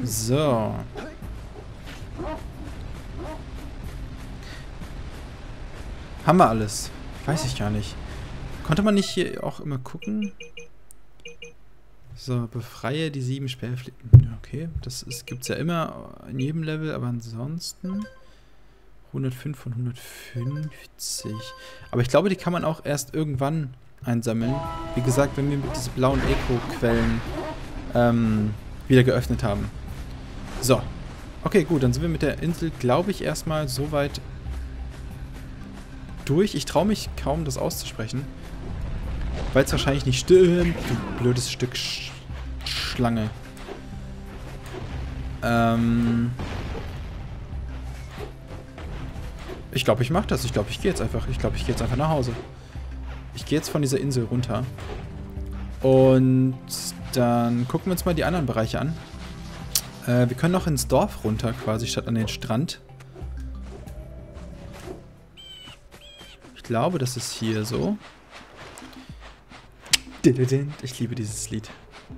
So. Haben wir alles? Weiß ich gar nicht. Konnte man nicht hier auch immer gucken? So, befreie die 7 Sperrfliegen. Okay, das gibt es ja immer in jedem Level, aber ansonsten 105 von 150. Aber ich glaube, die kann man auch erst irgendwann einsammeln. Wie gesagt, wenn wir mit diesen blauen Eco-Quellen wieder geöffnet haben. So. Okay, gut, dann sind wir mit der Insel, glaube ich, erstmal so weit durch. Ich traue mich kaum, das auszusprechen. Weil es wahrscheinlich nicht stimmt. Du blödes Stück Schlange. Ich glaube, ich mache das. Ich glaube, ich gehe jetzt einfach. Ich glaube, ich gehe jetzt einfach nach Hause. Ich gehe jetzt von dieser Insel runter. Und dann gucken wir uns mal die anderen Bereiche an. Wir können noch ins Dorf runter, quasi, statt an den Strand. Ich glaube, das ist hier so. Ich liebe dieses Lied.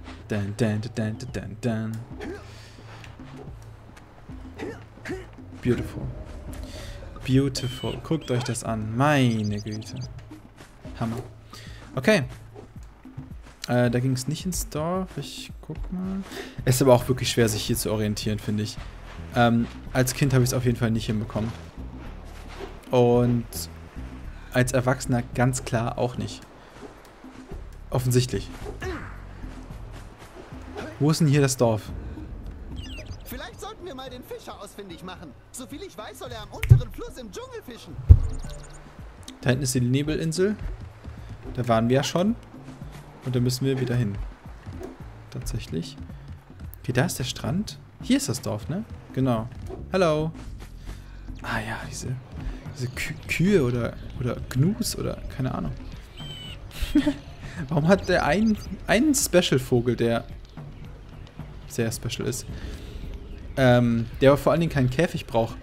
Beautiful. Beautiful. Guckt euch das an. Meine Güte. Hammer. Okay. Da ging es nicht ins Dorf. Ich guck mal. Es ist aber auch wirklich schwer, sich hier zu orientieren, finde ich. Als Kind habe ich es auf jeden Fall nicht hinbekommen. Und als Erwachsener ganz klar auch nicht. Offensichtlich. Wo ist denn hier das Dorf? Vielleicht sollten wir mal den Fischer ausfindig machen. Soviel ich weiß, soll er am unteren Fluss im Dschungel fischen. Da hinten ist die Nebelinsel. Da waren wir ja schon. Und da müssen wir wieder hin. Tatsächlich. Okay, da ist der Strand. Hier ist das Dorf, ne? Genau. Hallo. Ah ja, diese Kühe oder Gnus oder keine Ahnung. Warum hat der einen Special-Vogel, der sehr special ist, der vor allen Dingen keinen Käfig braucht?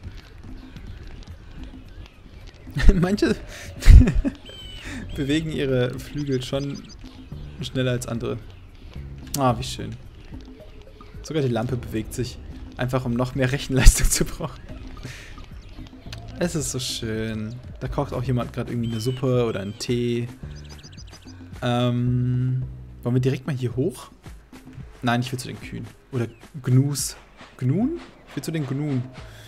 Manche bewegen ihre Flügel schon schneller als andere. Ah, wie schön. Sogar die Lampe bewegt sich. Einfach um noch mehr Rechenleistung zu brauchen. Es ist so schön. Da kocht auch jemand gerade irgendwie eine Suppe oder einen Tee. Wollen wir direkt mal hier hoch? Nein, ich will zu den Kühen. Oder Gnus. Gnun? Ich will zu den Gnun.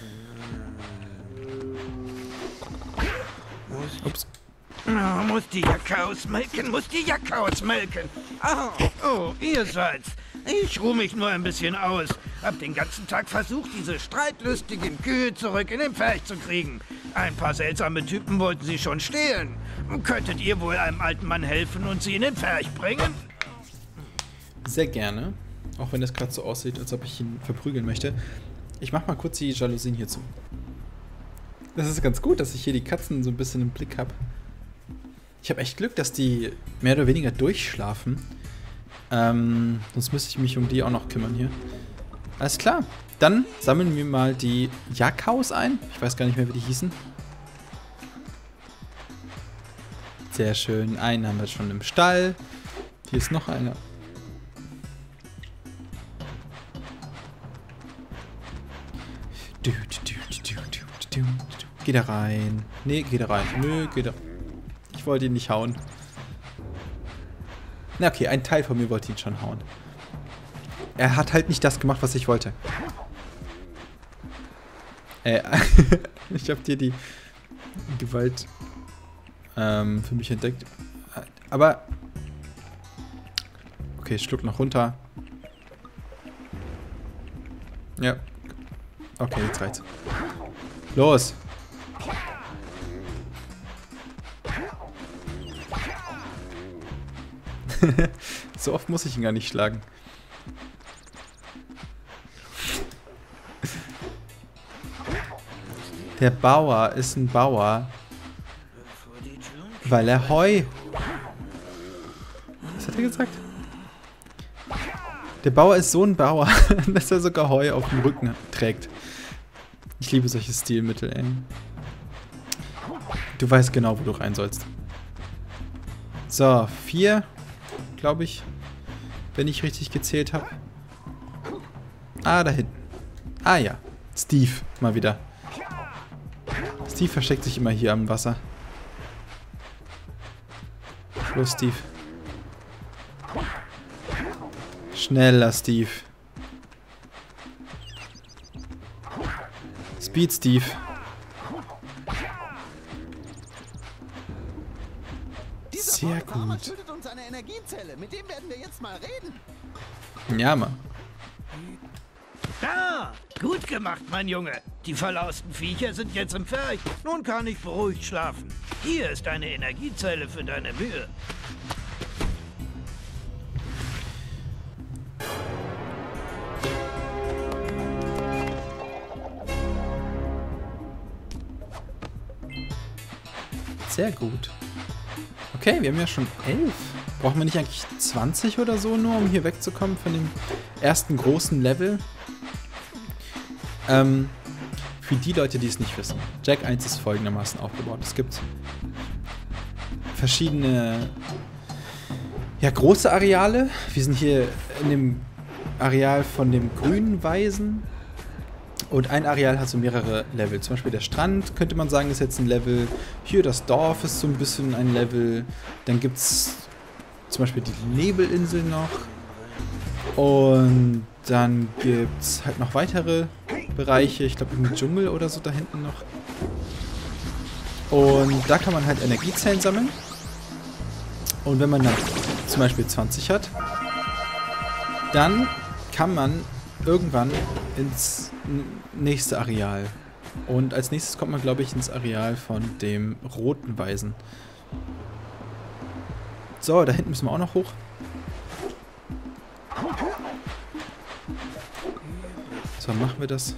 Ups. Oh, muss die Jacke ausmelken, muss die Jacke ausmelken. Oh, ihr seid's. Ich ruhe mich nur ein bisschen aus. Hab den ganzen Tag versucht, diese streitlustigen Kühe zurück in den Pferch zu kriegen. Ein paar seltsame Typen wollten sie schon stehlen. Könntet ihr wohl einem alten Mann helfen und sie in den Pferch bringen? Sehr gerne. Auch wenn das gerade so aussieht, als ob ich ihn verprügeln möchte. Ich mach mal kurz die Jalousien hier zu. Das ist ganz gut, dass ich hier die Katzen so ein bisschen im Blick habe. Ich habe echt Glück, dass die mehr oder weniger durchschlafen. Sonst müsste ich mich um die auch noch kümmern hier. Alles klar. Dann sammeln wir mal die Jakaus ein. Ich weiß gar nicht mehr, wie die hießen. Sehr schön. Einen haben wir schon im Stall. Hier ist noch einer. Geh da rein. Nee, geh da rein. Nö, geh da. Ich wollte ihn nicht hauen. Na okay, ein Teil von mir wollte ihn schon hauen. Er hat halt nicht das gemacht, was ich wollte. Ich habe dir die Gewalt für mich entdeckt. Aber okay, schluck noch runter. Ja. Okay, jetzt reicht's. Los! So oft muss ich ihn gar nicht schlagen. Der Bauer ist ein Bauer, weil er Heu... Was hat er gesagt? Der Bauer ist so ein Bauer, dass er sogar Heu auf dem Rücken trägt. Ich liebe solche Stilmittel, ey. Du weißt genau, wo du rein sollst. So, 4, glaube ich, wenn ich richtig gezählt habe. Ah, da hinten. Ah ja. Steve, mal wieder. Steve versteckt sich immer hier am Wasser. Los, Steve. Schneller, Steve. Speed, Steve. Sehr gut. Schüttet uns eine Energiezelle. Mit dem werden wir jetzt mal reden. Ja, Mann. Da! Gut gemacht, mein Junge. Die verlausten Viecher sind jetzt im Pferch. Nun kann ich beruhigt schlafen. Hier ist eine Energiezelle für deine Mühe. Sehr gut. Okay, wir haben ja schon 11. Brauchen wir nicht eigentlich 20 oder so nur, um hier wegzukommen von dem ersten großen Level? Für die Leute, die es nicht wissen. Jak 1 ist folgendermaßen aufgebaut. Es gibt verschiedene große Areale. Wir sind hier in dem Areal von dem grünen Weisen. Und ein Areal hat so mehrere Level. Zum Beispiel der Strand, könnte man sagen, ist jetzt ein Level. Hier das Dorf ist so ein bisschen ein Level. Dann gibt es zum Beispiel die Nebelinsel noch. Und dann gibt es halt noch weitere Bereiche. Ich glaube, im Dschungel oder so da hinten noch. Und da kann man halt Energiezellen sammeln. Und wenn man dann zum Beispiel 20 hat, dann kann man irgendwann ins nächste Areal. Und als nächstes kommt man, glaube ich, ins Areal von dem roten Weisen. So, da hinten müssen wir auch noch hoch. So, machen wir das.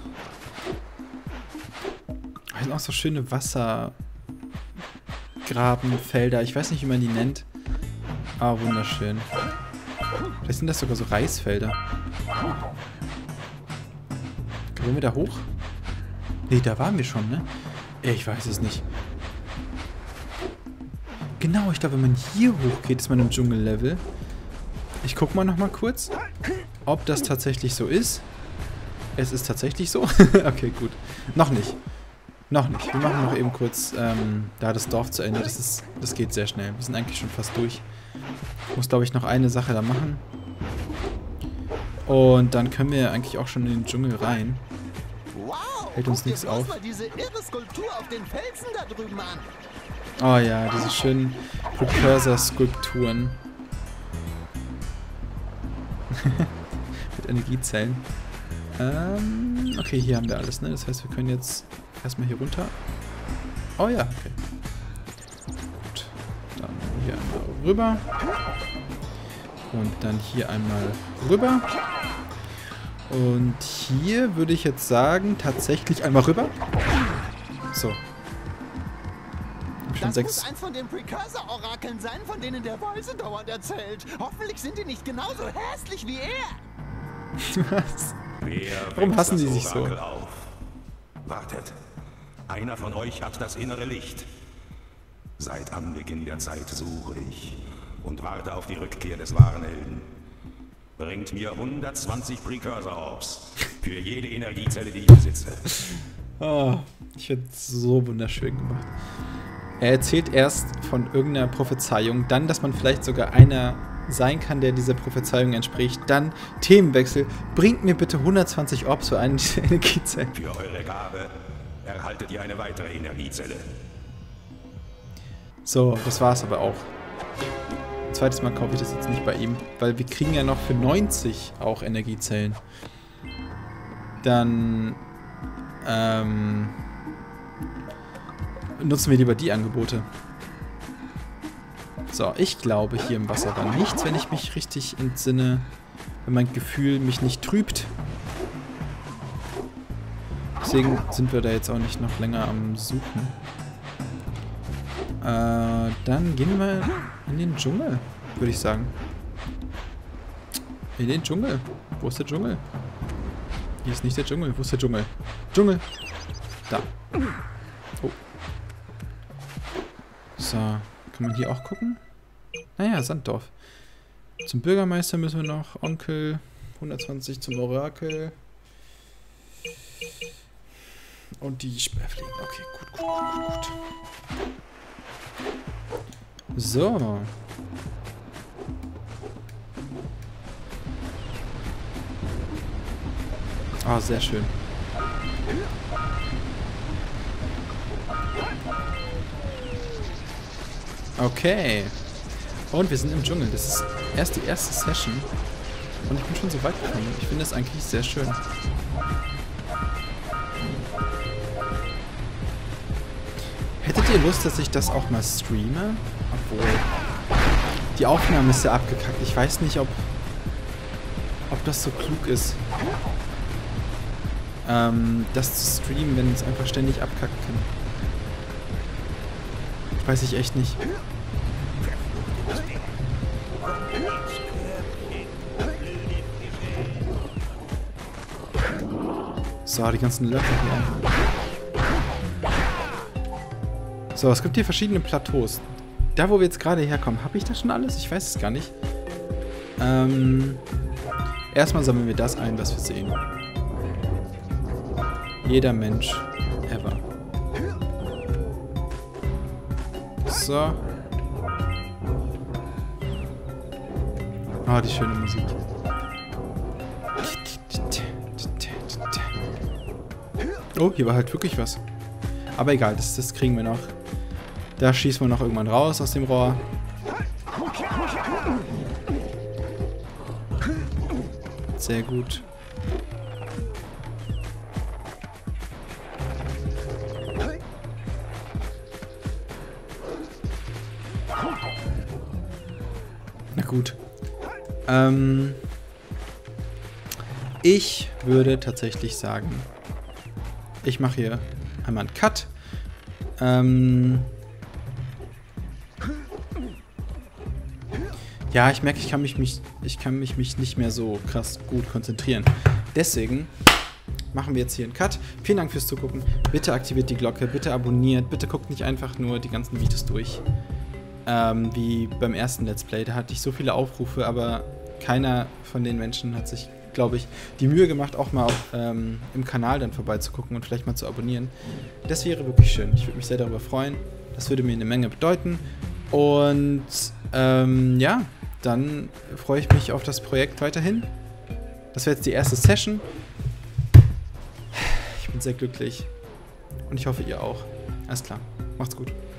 Hier sind auch so schöne Wassergrabenfelder. Ich weiß nicht, wie man die nennt. Aber wunderschön. Vielleicht sind das sogar so Reisfelder. Wollen wir da hoch? Ne, da waren wir schon, ne? Ich weiß es nicht. Genau, ich glaube, wenn man hier hochgeht, ist man im Dschungellevel. Ich guck mal nochmal kurz, ob das tatsächlich so ist. Es ist tatsächlich so. Okay, gut. Noch nicht. Noch nicht. Wir machen noch eben kurz da das Dorf zu Ende. Das geht sehr schnell. Wir sind eigentlich schon fast durch. Ich muss, glaube ich, noch eine Sache da machen. Und dann können wir eigentlich auch schon in den Dschungel rein. Wow, Hält uns nichts auf. Mal diese irre Skulptur auf den Felsen da drüben an. Oh ja, diese schönen Precursor-Skulpturen. Mit Energiezellen. Okay, hier haben wir alles, ne? Das heißt, wir können jetzt erstmal hier runter. Oh ja, okay. Gut. Dann hier einmal rüber. Und dann hier einmal rüber. Und hier würde ich jetzt sagen, tatsächlich einmal rüber. So. Das muss eins von den Precursor-Orakeln sein, von denen der Weise dauernd erzählt. Hoffentlich sind die nicht genauso hässlich wie er. Was? Warum hassen die sich so? Auf? Wartet. Einer von euch hat das innere Licht. Seit Anbeginn der Zeit suche ich und warte auf die Rückkehr des wahren Helden. Bringt mir 120 Precursor-Orbs für jede Energiezelle, die ich besitze. Oh, ich finde es so wunderschön gemacht. Er erzählt erst von irgendeiner Prophezeiung, dann, dass man vielleicht sogar einer sein kann, der dieser Prophezeiung entspricht, dann Themenwechsel. Bringt mir bitte 120 Orbs für eine dieser Energiezellen. Für eure Gabe erhaltet ihr eine weitere Energiezelle. So, das war's aber auch. Zweites Mal kaufe ich das jetzt nicht bei ihm, weil wir kriegen ja noch für 90 auch Energiezellen. Dann nutzen wir lieber die Angebote. So, ich glaube, hier im Wasser war nichts, wenn ich mich richtig entsinne. Wenn mein Gefühl mich nicht trübt. Deswegen sind wir da jetzt auch nicht noch länger am Suchen. Dann gehen wir in den Dschungel, würde ich sagen. In den Dschungel. Wo ist der Dschungel? Hier ist nicht der Dschungel. Wo ist der Dschungel? Dschungel! Da. Oh. So, kann man hier auch gucken? Naja, Sanddorf. Zum Bürgermeister müssen wir noch. Onkel. 120 zum Orakel. Und die Sperrfliegen. Okay, gut. So. Ah, sehr schön. Okay. Und wir sind im Dschungel. Das ist erst die erste Session. Und ich bin schon so weit gekommen. Ich finde das eigentlich sehr schön. Hättet ihr Lust, dass ich das auch mal streame? Obwohl, die Aufnahme ist ja abgekackt. Ich weiß nicht, ob das so klug ist, das zu streamen, wenn es einfach ständig abkacken kann. Weiß ich echt nicht. So, die ganzen Löcher hier. So, es gibt hier verschiedene Plateaus. Da, wo wir jetzt gerade herkommen, habe ich das schon alles? Ich weiß es gar nicht. Erstmal sammeln wir das ein, was wir sehen. Jeder Mensch ever. So. Oh, die schöne Musik. Oh, hier war halt wirklich was. Aber egal, das kriegen wir noch. Da schießen wir noch irgendwann raus aus dem Rohr. Sehr gut. Na gut. Ich würde tatsächlich sagen, ich mache hier einmal einen Cut. Ja, ich merke, ich kann mich nicht mehr so krass gut konzentrieren. Deswegen machen wir jetzt hier einen Cut. Vielen Dank fürs Zugucken. Bitte aktiviert die Glocke, bitte abonniert, bitte guckt nicht einfach nur die ganzen Videos durch. Wie beim ersten Let's Play. Da hatte ich so viele Aufrufe, aber keiner von den Menschen hat sich, glaube ich, die Mühe gemacht, auch mal im Kanal dann vorbeizugucken und vielleicht mal zu abonnieren. Das wäre wirklich schön. Ich würde mich sehr darüber freuen. Das würde mir eine Menge bedeuten. Und ja, dann freue ich mich auf das Projekt weiterhin. Das wäre jetzt die erste Session. Ich bin sehr glücklich. Und ich hoffe, ihr auch. Alles klar. Macht's gut.